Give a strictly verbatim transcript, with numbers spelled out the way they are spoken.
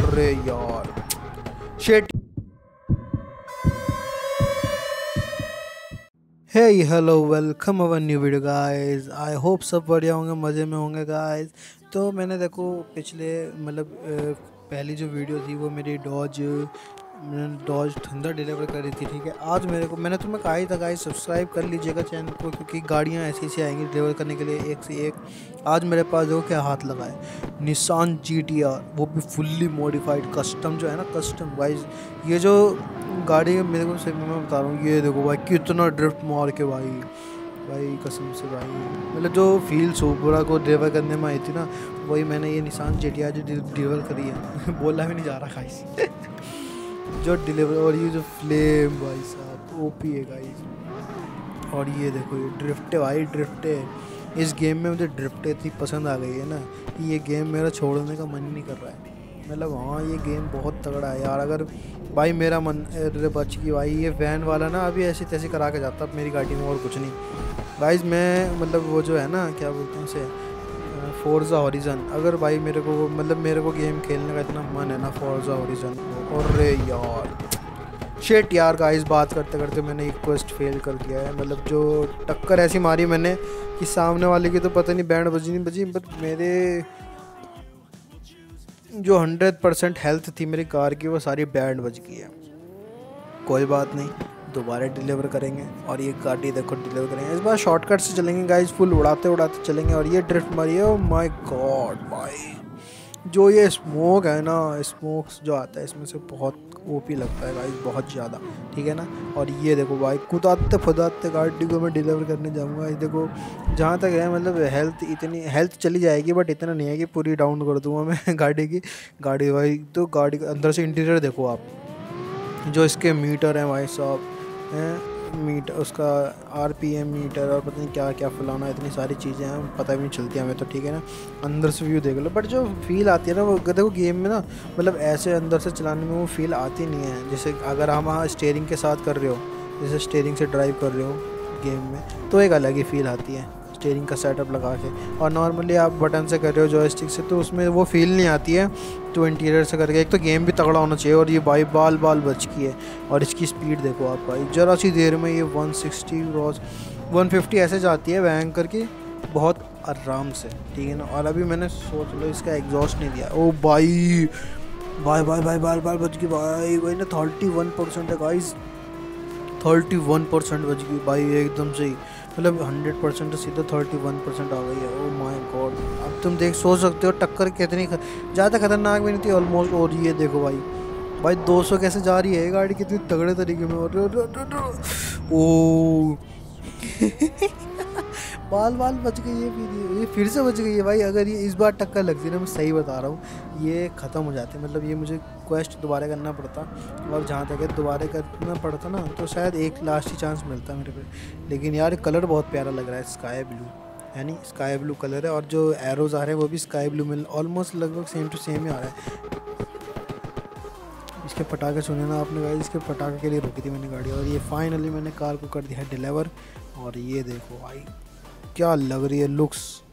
अरे यार shit. Hey hello welcome our new video guys. I hope सब बढ़िया होंगे, मज़े में होंगे गाइस। तो मैंने देखो पिछले मतलब पहली जो वीडियो थी वो मेरी डॉज डॉज थंडर डिलीवर कर रही थी, ठीक है। आज मेरे को मैंने तुम्हें कहा ही था गाइस सब्सक्राइब कर लीजिएगा चैनल को, क्योंकि गाड़ियाँ ऐसी ऐसी आएंगी डिलीवर करने के लिए एक से एक। आज मेरे पास देखो क्या हाथ लगा है, निसान जी टी आर, वो भी फुल्ली मॉडिफाइड कस्टम जो है ना, कस्टम वाइज। ये जो गाड़ी मेरे को से मैं बता रहा हूँ, ये देखो भाई कितना ड्रिफ्ट मार के भाई भाई कसम से भाई, मतलब जो फील सुपरा को डिलीवर करने में आई थी ना, वही मैंने ये निसान जी टी आर जो डिलीवर करी है बोला भी नहीं जा रहा गाइस जो डिलीवर। और ये जो फ्लेम भाई साहब ओपी है गाइस। और ये देखो ये ड्रिफ्ट है भाई, ड्रिफ्ट है। इस गेम में मुझे ड्रिफ्ट इतनी पसंद आ गई है ना कि ये गेम मेरा छोड़ने का मन ही नहीं कर रहा है। मतलब हाँ ये गेम बहुत तगड़ा है यार। अगर भाई मेरा मन बच की भाई, ये वैन वाला ना अभी ऐसी तैसी करा के जाता मेरी गाड़ी में, और कुछ नहीं गाइस। मैं मतलब वो जो है ना क्या बोलते हैं उसे, फोर्जा हॉरिजन। अगर भाई मेरे को मतलब मेरे को गेम खेलने का इतना मन है ना फोर्जा हॉरिजन को, अरे यार शिट यार गाइस, बात करते करते मैंने एक क्वेस्ट फेल कर दिया है। मतलब जो टक्कर ऐसी मारी मैंने कि सामने वाले की तो पता नहीं बैंड बजी नहीं बजी, बट मेरे जो हंड्रेड परसेंट हेल्थ थी मेरी कार की वो सारी बैंड बज गई है। कोई बात नहीं, दोबारा डिलीवर करेंगे। और ये गाड़ी देखो डिलीवर करेंगे, इस बार शॉर्टकट से चलेंगे गाइस, फुल उड़ाते उड़ाते चलेंगे। और ये ड्रिफ्ट मारी है, ओह माय गॉड भाई, जो ये स्मोक है ना, स्मोक्स जो आता है इसमें से बहुत ओपी लगता है गाइस, बहुत ज़्यादा, ठीक है ना। और ये देखो भाई कुदाते फुदाते गाड़ी को मैं डिलीवर करने जाऊंगा। ये देखो जहाँ तक है मतलब हेल्थ इतनी हेल्थ चली जाएगी, बट इतना नहीं है कि पूरी डाउन कर दूंगा मैं गाड़ी की। गाड़ी भाई तो गाड़ी के अंदर से इंटीरियर देखो आप, जो इसके मीटर हैं भाई साहब हैं, मीटर उसका आरपीएम मीटर और पता नहीं क्या क्या फलाना, इतनी सारी चीज़ें हैं पता भी नहीं चलती हमें तो, ठीक है ना। अंदर से व्यू देख लो, बट जो फील आती है ना वो देखो गेम में ना, मतलब ऐसे अंदर से चलाने में वो फील आती नहीं है। जैसे अगर हम वहाँ स्टीयरिंग के साथ कर रहे हो, जैसे स्टीयरिंग से ड्राइव कर रहे हो गेम में, तो एक अलग ही फील आती है स्टीयरिंग का सेटअप लगा के। और नॉर्मली आप बटन से कर रहे हो जॉयस्टिक से, तो उसमें वो फील नहीं आती है तो इंटीरियर से करके। एक तो गेम भी तगड़ा होना चाहिए, और ये भाई बाल बाल बच की है। और इसकी स्पीड देखो आप भाई, ज़रा सी देर में ये one sixty cross one fifty ऐसे जाती है वैंग करके बहुत आराम से, ठीक है ना। और अभी मैंने सोच लो इसका एग्जॉस्ट नहीं दिया, ओ भाई भाई भाई भाई बाल बाल बच गई भाई भाई ना, थर्टी वन परसेंट है गाइस, थर्टी वन परसेंट बच गई भाई एकदम से ही। मतलब हंड्रेड परसेंट सीधा थर्टी वन परसेंट आ गई है, ओह माय गॉड। अब तुम देख सोच सकते हो टक्कर कितनी ख... ज़्यादा खतरनाक भी नहीं थी ऑलमोस्ट। और ये देखो भाई भाई दो सौ कैसे जा रही है गाड़ी कितनी तगड़े तरीके में। और ओ बाल बाल बच गई है, फिर ये फिर से बच गई है भाई। अगर ये इस बार टक्कर लगती है ना, मैं सही बता रहा हूँ, ये ख़त्म हो जाती है। मतलब ये मुझे क्वेस्ट दोबारा करना पड़ता, और जहाँ तक है दोबारा करना पड़ता ना, तो शायद एक लास्ट ही चांस मिलता मेरे पे। लेकिन यार कलर बहुत प्यारा लग रहा है, स्काई ब्लू, यानी स्काई ब्लू कलर है। और जो एरोज़ आ रहे हैं वो भी स्काई ब्लू में ऑलमोस्ट लगभग सेम टू सेम ही आ रहा है। इसके पटाखे सुने ना आपने भाई, इसके पटाखे के लिए रुकी थी मैंने गाड़ी। और ये फाइनली मैंने कार को कर दिया है डिलीवर। और ये देखो भाई क्या लग रही है लुक्स।